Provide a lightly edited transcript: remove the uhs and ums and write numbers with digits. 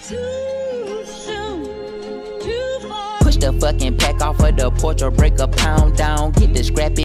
Push the fucking pack off of the porch or break a pound down. Get the scrappy